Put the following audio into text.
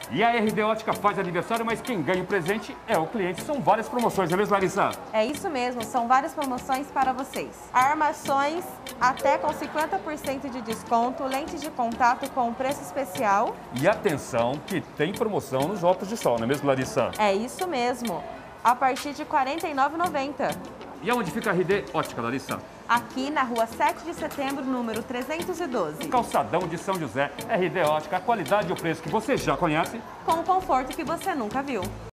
E a RD Ótica faz aniversário, mas quem ganha o presente é o cliente. São várias promoções, não é mesmo, Larissa? É isso mesmo, são várias promoções para vocês. Armações até com 50% de desconto, lentes de contato com preço especial. E atenção que tem promoção nos óculos de sol, não é mesmo, Larissa? É isso mesmo, a partir de R$ 49,90. E aonde fica a RD Ótica, Larissa? Aqui na rua 7 de setembro, número 312. Calçadão de São José, RD Ótica, a qualidade e o preço que você já conhece. Com o conforto que você nunca viu.